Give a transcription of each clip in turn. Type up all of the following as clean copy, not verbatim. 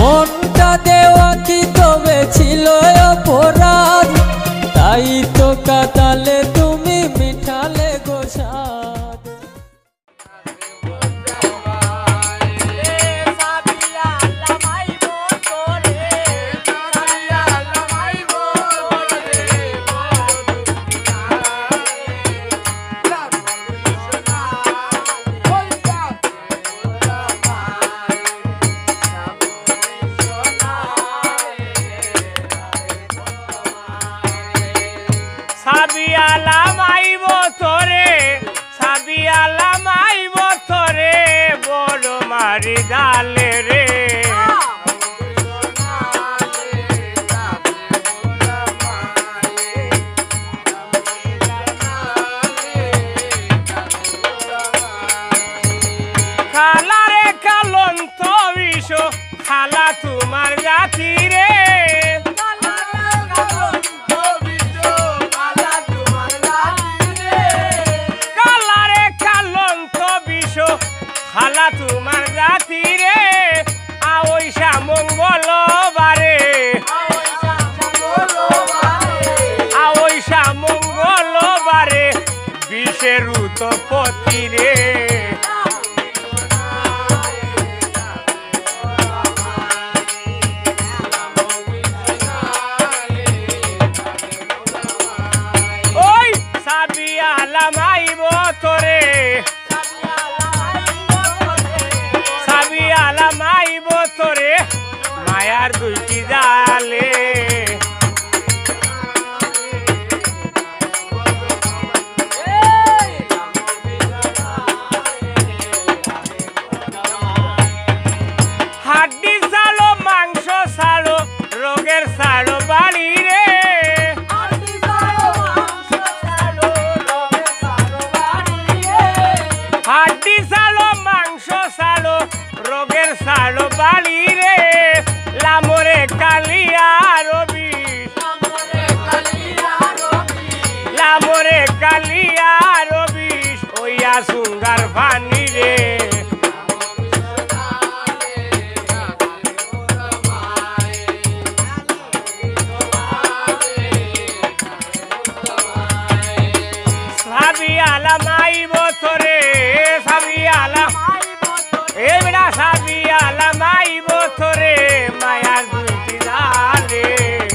মনটা দেওয়া কি তবে ছিল অপরাধ, তাই তো কাটালে তুমি মিঠালে গোসাদ। সাবিয়ালা মাইব তোরে, সাবিয়ালা মাইব তোরে, বড় মারি ডালে রে। খালা রে কালন্ত বিষ, খালা তোমার জাতি রে। খালা তোমার জাতি রে, আওইসা মঙ্গলবারে, আওইসা মঙ্গলবারে, বিষের উৎপত্তি রে। ওই সাবিয়ালা মাইব তোরে, সাবিয়ালা মাইব তোরে, মায়ার দুইটি জালে। হাড্ডি সালো মাংস সালো, রোগের সালো বাড়ি রে। হাড্ডি সালো মাংস সালো, রোগের সালো বাড়ি রে। লামরে কালিয়া রবি, লামরে কালিয়া রবি, ওইয়া সুঙ্গার পানি রে। সাবিয়ালা মাইব তোরে, সাবিয়ালা এ বেটা, সাবিয়ালা মাইব তোরে, মায়ার দুইটি জালে।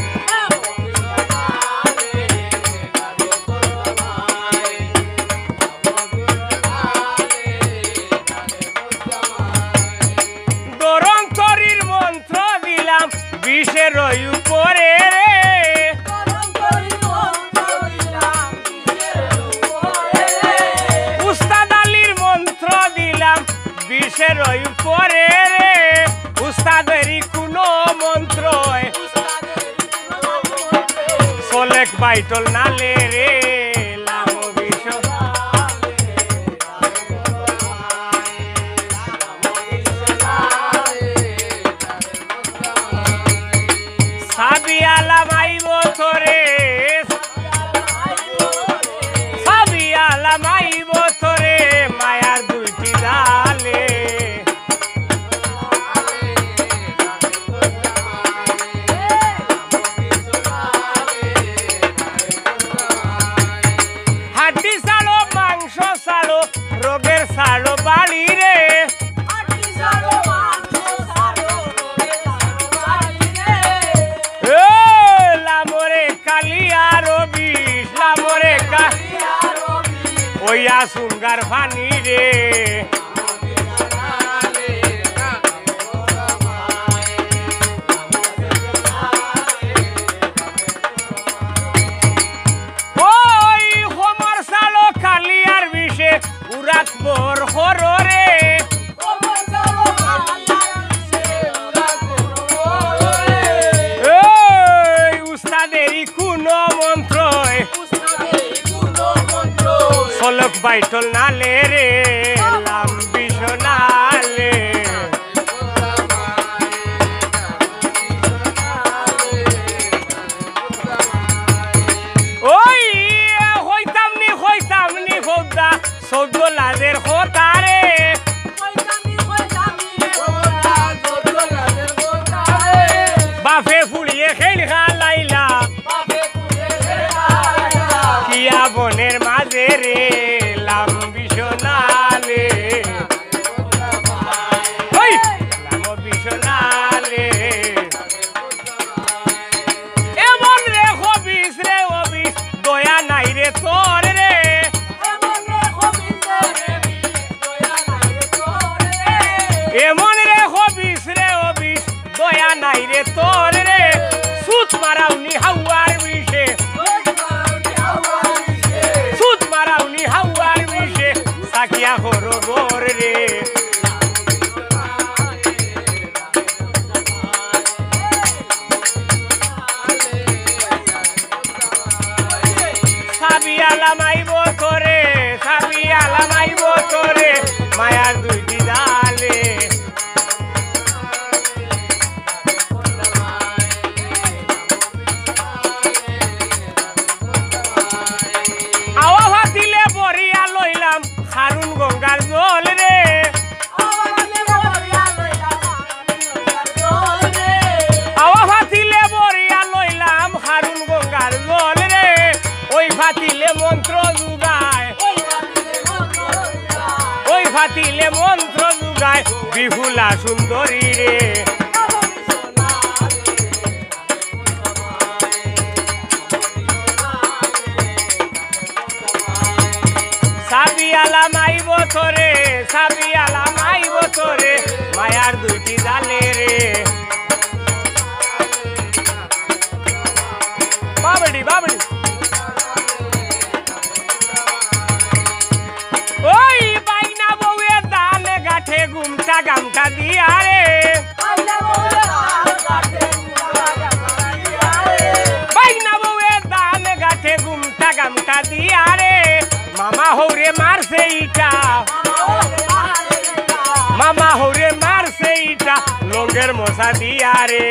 দরন্তরীর মন্ত্র দিলাম বিষের উপরে রে। উস্তাদ আলীর মন্ত্র দিলাম বিষের উপরে রে। উস্তাদেরই কোনো মন্ত্র সোলেক বাইটল নালে রে। লাম বিষ সাবিয়ালা মাইব তোরে, সাবিয়ালা মাইব তোরে, মায়ার দুইটি জালে। হাড্ডি সালো মাংস সালো, রোগের সালো বাড়ি রে। লামরে কালিয়া রবি, লামরে ওইয়া সুঙ্গার পানি রে। ওই হোমর সালো কালিয়ার বিষে উড়াত বর হরে। উস্তাদেরই কোনো মন্ত্র সোলক বাইটল নালে রে। লাম বিষ নালে। ওই হইতামনি হইতামনি হোদা সৌদ লাজের হোতারে। বাপে ফুলিয়ে খেল খালাইলা কিয়া বনের মাঝে রে লাম বিছনালে ওই লাম বিছনালে এমন রে হবিস দয়া নাই রে তোর রে এমন রে হবিস দয়া নাই রে তোর রে সুত মারাউনি হাওয়ার বিষে সুত মারাউনি হাওয়ার বিষে সাকিয়া হরো গোর রে সাবিয়ালা মাইব তোরে মায়ার দুইটি ডালে আওয়া ভাতিলে বরিয়া লইলাম হারুন গঙ্গার জল রে আওয়া ভাতিলে বরিয়া লইলাম হারুন গঙ্গার জল রে ওই ভাতিলে মন্ত্র যুগায় ওই ভাতিলে মন্ত্র যুগায় বিহুলা সুন্দরী রে সাবিয়ালা মাইব তোরে মায়ার দুইটি জালে রে বাবড়ি ওই বাইনা বউয়ে দান গাঠে গুমটা গামটা দিয়া রে বাইনা বউয়ে দান গাঠে গুমটা গামটা দিয়া রে মামা হৌরে মারছে ইটা মামা হৌরে মারছে ইটা লঙ্গের মশা দিয়া রে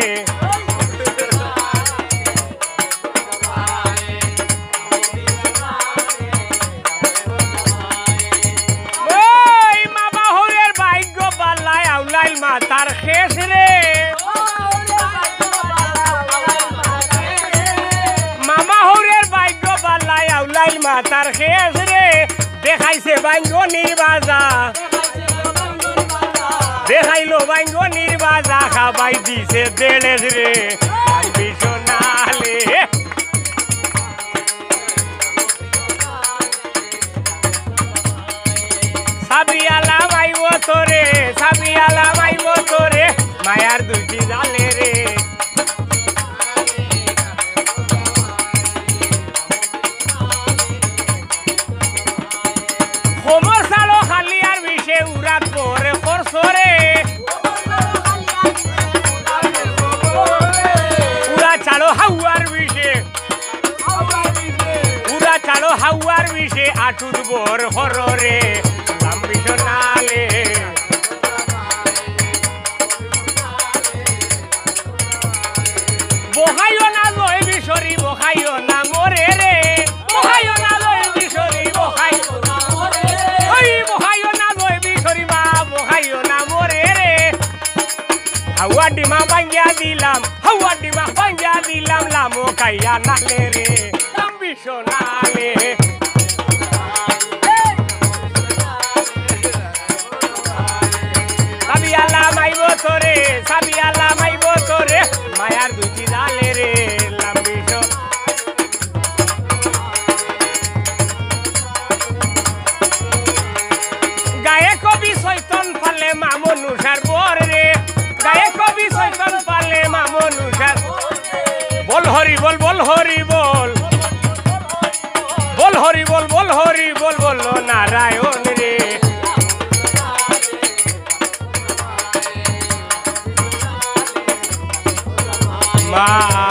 ওই মামা হৌরের ভাগ্য বাল্লায় আউলাইল মাতার শেষ রে মামা হৌরের ভাগ্য বাল্লায় আউলাইল মাতার শেষ রে দেখাইছে বাইঙ্গনির বাজা দেখাইলো বাইঙ্গনির বাজা খাবাই দিছে দেড়েস রে বিছনালে সাবিয়ালা মাইব তোরে মায়ার দুইটি জালে রে হোমর সালো খালি আর বিষে উড়াত পরে খরসরে উড়া চালো হাওয়ার বিষে আটুর বর হররে লাম বিছনালে বহাইও না লয় বিশরি বহাইও না মরে রে বহাইও না লয় বিশরি বহাইও না মরে ওই বহাইও না লয় বিশরি মা বহাইও না মরে রে হাওয়া ডিমা ভাঙ্গিয়া দিলাম লামো খাইয়া নালে রে লাম বিছনালে সাবিয়ালা মাইব তোরে মায়ার দুইটি জালে রে লাম গায়ে কবি চৈতন ফালে মামনুষার বর রে গায়ে কবি চৈতন ফালে মামনুষার বল হরি বল নারায়ণ রে মা